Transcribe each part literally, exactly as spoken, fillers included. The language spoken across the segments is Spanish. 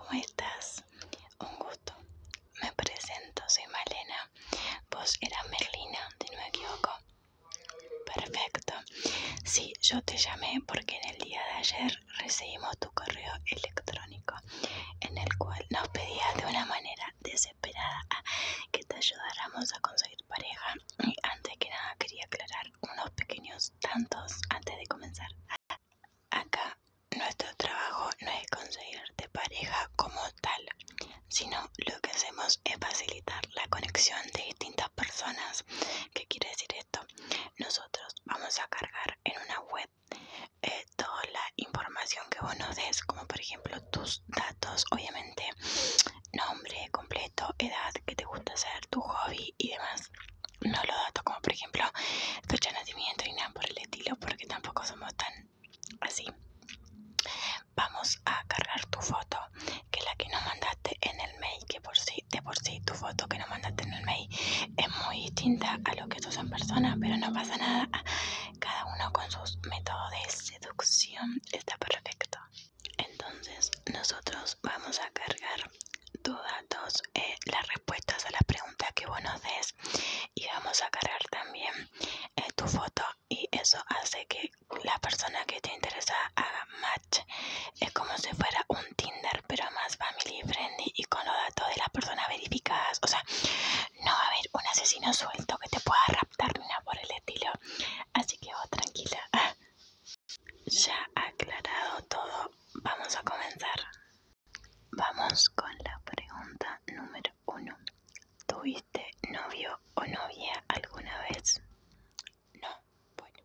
¿cómo estás? Un gusto. Me presento, soy Malena. Vos eras Merlina, si no me equivoco. Perfecto. Sí, yo te llamé porque en el día de ayer recibimos tu correo electrónico en el cual nos pedías de una manera desesperada que te ayudáramos a conseguir pareja. Y antes que nada quería aclarar unos pequeños tantos antes de comenzar. Acá nuestro trabajo no es conseguirte pareja como tal, sino lo que hacemos es facilitar la conexión de distintas personas. ¿Qué quiere decir esto? Nosotros vamos a cargar en una web eh, toda la información que vos nos des, como por ejemplo tus datos, obviamente nombre completo, edad, qué te gusta hacer, tu hobby y demás. No los datos como por ejemplo fecha de nacimiento y nada por el estilo, porque tampoco somos tan así. Vamos a cargar tu foto, que la que nos mandaste en el mail, que por sí, de por sí tu foto que nos mandaste en el mail es muy distinta a lo que sos en persona, pero no pasa nada. Cada uno con sus métodos de seducción está perfecto. Entonces nosotros vamos a cargar tus datos, eh, las respuestas a las preguntas que vos nos des, y vamos a cargar también eh, tu foto, y eso hace que la persona que te interesa haga match. Es como si fuera un Tinder, pero más family friendly y con los datos de las personas verificadas. O sea, no va a haber un asesino suelto que te pueda raptar ni nada por el estilo. Así que vos tranquila. Ya aclarado todo, vamos a comenzar. Vamos con la pregunta número uno. ¿Tuviste novio o novia alguna vez? No. Bueno.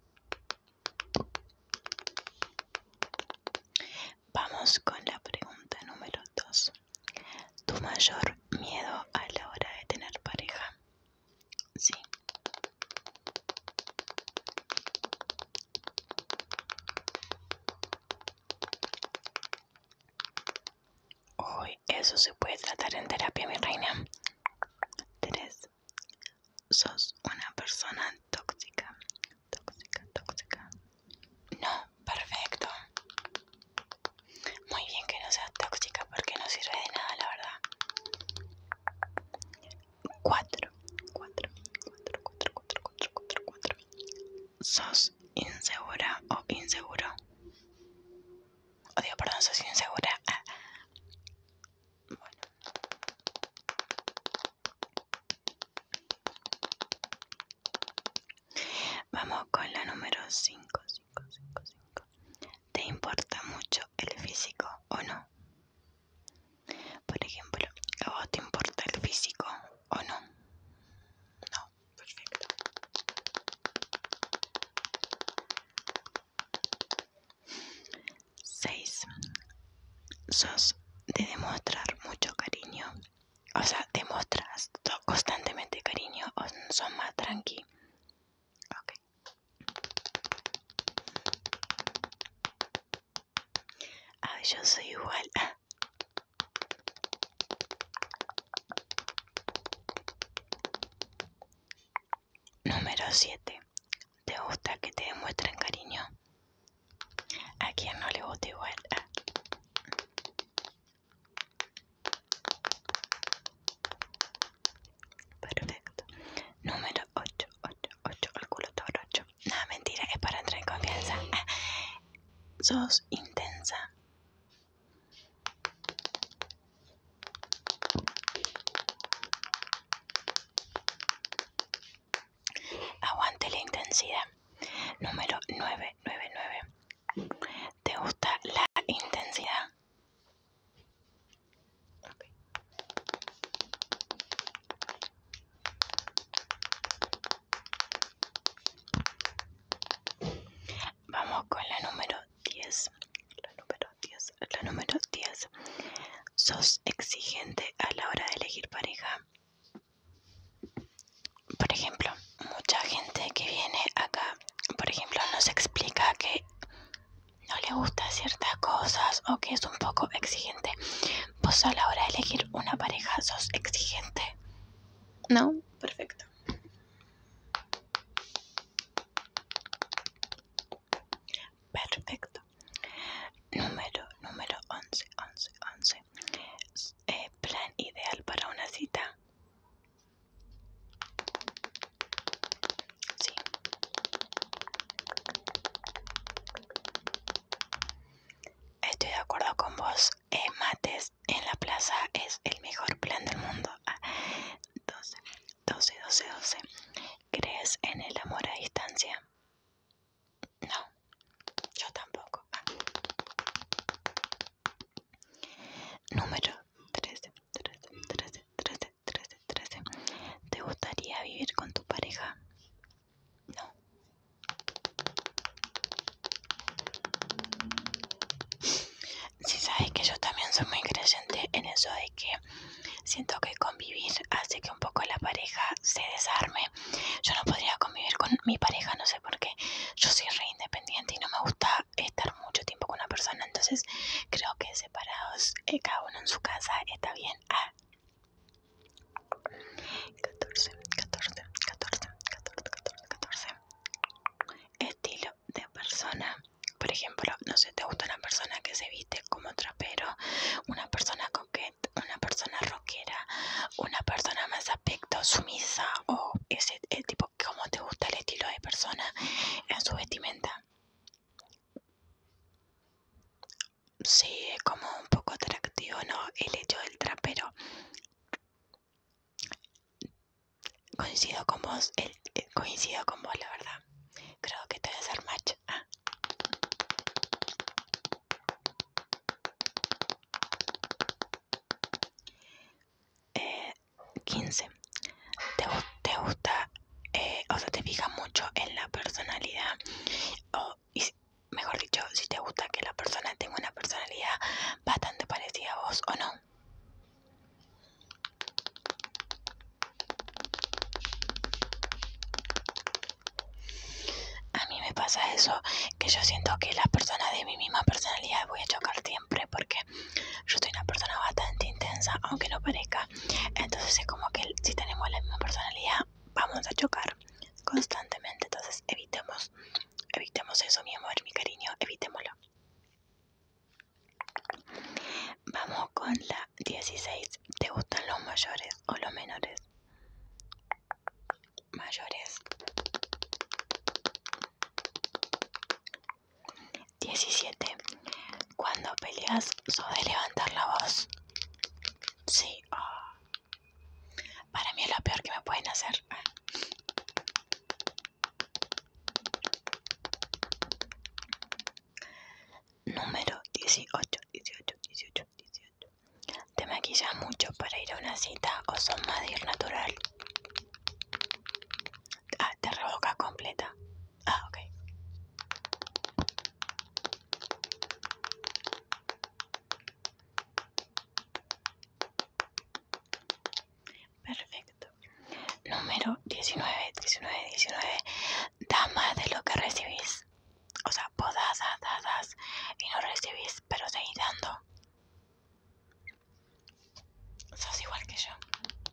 Vamos con la pregunta número dos. ¿Tu mayor miedo a la hora de tener pareja? Sí. Uy, eso se puede tratar en terapia, mi reina. Tres. ¿Sos una persona tóxica? Tóxica, tóxica. No, perfecto. Muy bien que no seas tóxica porque no sirve de nada, la verdad. Cuatro. Cuatro. Cuatro, cuatro, cuatro, cuatro, cuatro, cuatro. ¿Sos insegura o inseguro? O digo, perdón, ¿sos insegura? Ah. Bueno. Vamos con la número cinco. cinco, cinco, cinco. ¿Te importa mucho el físico o no? Por ejemplo, ¿a vos te importa el físico o no? No, perfecto. Seis. ¿Sos de demostrar mucho cariño? O sea, ¿demostras constantemente cariño o sos más tranqui? Ok. Ay, yo soy igual. Número siete. ¿Te gusta que te demuestren cariño? ¿A quién no le gusta igual? Perfecto. Número ocho. ocho, ocho. El culo está ocho. Nada, mentira, es para entrar en confianza. ¿Sos intensa? Aguante la intensidad. Número nueve, nueve, nueve. ¿Te gusta la intensidad? Okay. Vamos con la número diez. La número diez. La número diez. ¿Sos exigente a la hora de elegir pareja? Por ejemplo, mucha gente que viene acá, por ejemplo, nos explica que no le gusta ciertas cosas o que es un poco exigente. ¿Vos a la hora de elegir una pareja sos exigente? No, perfecto. Perfecto. Número, número once, once, once. Número trece, trece, trece, trece, trece, trece. ¿Te gustaría vivir con tu pareja? No. Si sabes que yo también soy muy creyente en eso de que siento que convivir hace que un poco la pareja se desarme. Yo no podría convivir con mi pareja, no sé por qué. Yo soy re independiente y no me gusta estar mucho tiempo con una persona, entonces creo que separados, eh, cada uno en su casa, está bien. Ah. catorce, catorce, catorce, catorce, catorce, catorce. Estilo de persona. Por ejemplo, no sé, ¿te gusta una persona que se viste como trapero? Una persona coqueta, una persona rockera, una persona más aspecto sumisa, o ese el tipo, ¿cómo te gusta el estilo de persona en su vestimenta? Sí, es como un poco atractivo, ¿no? El hecho del trapero. Coincido con vos, el, el, coincido con vos, la verdad. Creo que te voy a hacer match. Ah. Eh, quince. ¿Te, te gusta, eh, o sea, te fijas mucho en la personalidad? O, y, mejor dicho, si te gusta que la persona tenga una personalidad bastante parecida a vos, ¿o no? A mí me pasa eso, que yo siento que las personas de mi misma personalidad voy a chocar siempre, porque yo soy una persona bastante intensa, aunque no parezca. Entonces es como que si tenemos la misma personalidad, vamos a chocar constantemente. Entonces evitemos, evitemos eso, mi amor, mi cariño, evitémoslo. Vamos con la dieciséis. ¿Te gustan los mayores o los menores? Mayores. diecisiete. Cuando peleas, ¿sos de levantar la voz? Sí. Oh. Para mí es lo peor que me pueden hacer. Número dieciocho, dieciocho, dieciocho, dieciocho. ¿Te maquillas mucho para ir a una cita o sos más de ir natural? Ah, te revocas completa. Ah, ok. Perfecto. Número diecinueve, diecinueve, diecinueve. Das más de lo que recibís. O sea, vos das, das, das, das y no recibís, pero seguís dando. Sos igual que yo.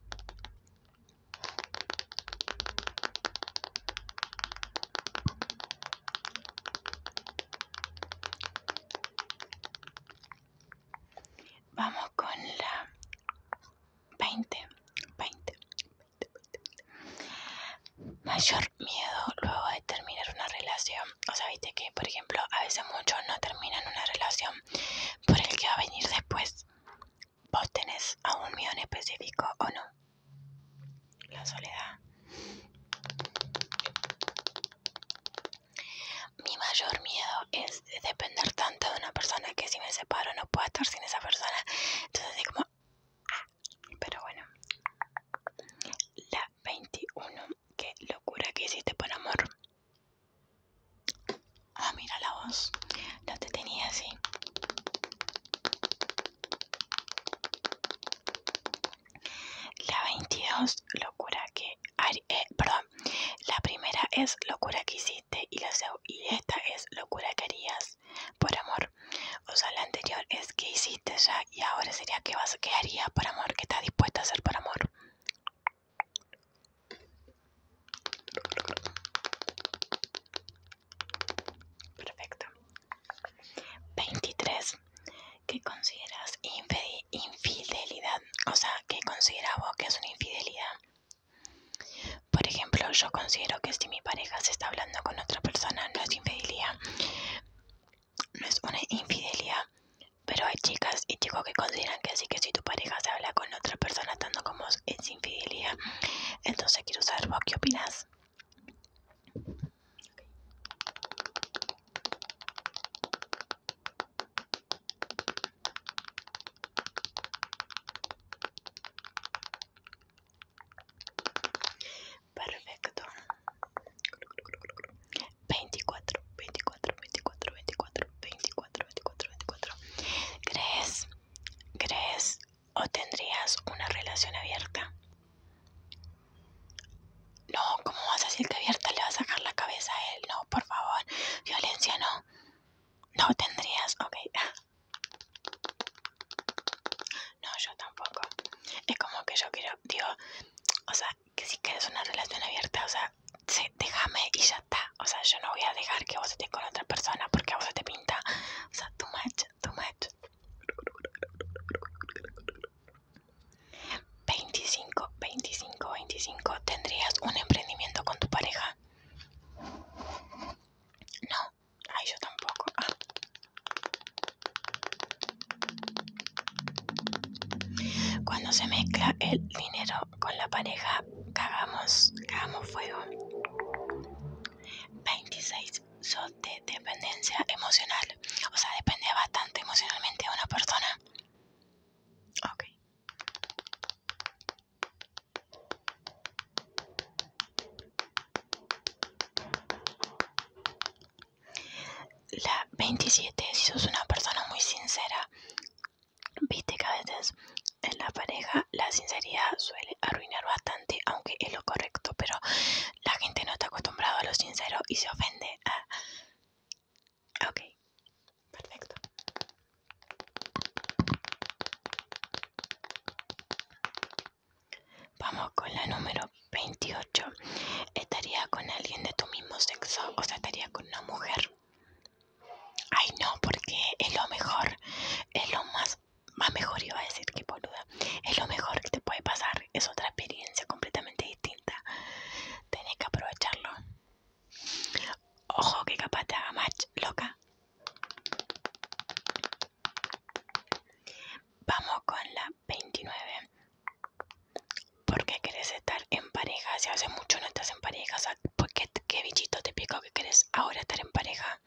Vamos con la veinte, veinte, veinte, veinte. Mayor miedo luego de terminar una relación. O sea, viste que, por ejemplo, a veces muchos no terminan una relación por el que va a venir después. ¿Vos tenés algún miedo en específico o no? La soledad. Mi mayor miedo es depender tanto de una persona que si me separo no puedo estar sin esa persona. Entonces es como... Pero bueno. La veintiuno. Qué locura que hiciste por amor. Ah, mira la voz. No te tenía así. La veintidós. Locura que... Eh, perdón. La primera es locura que hiciste y, la, y esta es locura que harías por amor. O sea, la anterior es que hiciste ya y ahora sería que vas, que harías por amor, que estás dispuesta a hacer por amor. Perfecto. veintitrés. ¿Qué consideras infidelidad? O sea, ¿qué consideras vos que es una infidelidad? Por ejemplo, yo considero que si mi pareja se está hablando con otra persona no es infidelidad. No es una infidelidad. Pero hay chicas y chicos que consideran que sí, que si tu pareja se habla con otra persona estando con vos es infidelidad. Entonces quiero saber vos qué opinas. mezcla el dinero con la pareja, cagamos, cagamos fuego. veintiséis. Sos de dependencia emocional. O sea, depende bastante emocionalmente de una persona. Ok. La veintisiete. Si sos una persona muy sincera. Viste que a veces en la pareja la sinceridad suele arruinar bastante, aunque es lo correcto, pero la gente no está acostumbrada a lo sincero y se ofende. Ah. Ok, perfecto. Vamos con la número veintiocho. ¿Estaría con alguien de tu mismo sexo? O sea, estaría con una mujer. Ay, no, porque es lo mejor. Es lo más, más mejor iba a decir, que boluda. Es lo mejor que te puede pasar. Es otra experiencia completamente distinta. Tenés que aprovecharlo. Ojo que capaz te haga match, loca. Vamos con la veintinueve. ¿Por qué querés estar en pareja? Si hace mucho no estás en pareja, o sea, ¿por qué, qué bichito te picó que querés ahora estar en pareja?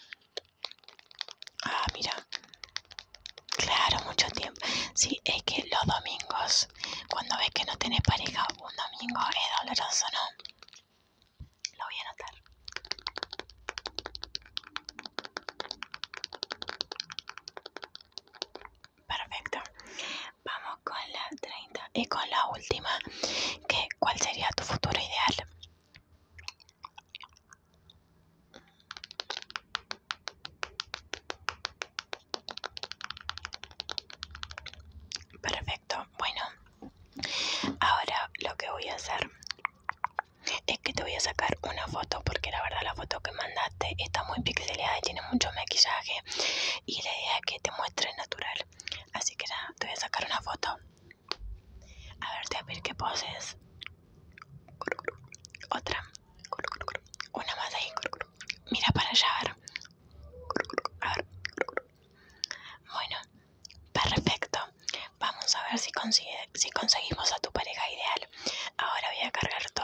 Ah, mira. Claro, mucho tiempo. Sí, es que los domingos, cuando ves que no tenés pareja, un domingo es doloroso, ¿no? Lo voy a anotar. Perfecto. Vamos con la treinta. Y con la última, que ¿cuál sería tu futuro ideal? Perfecto. Bueno, ahora lo que voy a hacer es que te voy a sacar una foto, porque la verdad la foto que mandaste está muy pixeleada y tiene mucho maquillaje y la idea es que te muestre natural. Así que nada, te voy a sacar una foto. A ver, te voy a pedir que poses. Otra. Una más ahí. Mira para allá, a ver. A ver. Bueno, perfecto. Vamos a ver si, consigue, si conseguimos a tu pareja ideal. Ahora voy a cargar todo